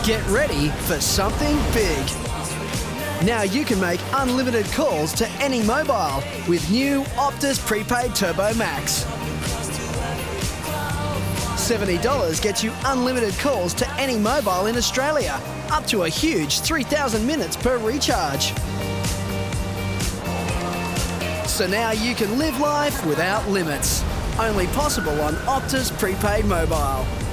Get ready for something big. Now you can make unlimited calls to any mobile with new Optus Prepaid Turbo Max. $70 gets you unlimited calls to any mobile in Australia, up to a huge 3,000 minutes per recharge. So now you can live life without limits. Only possible on Optus Prepaid Mobile.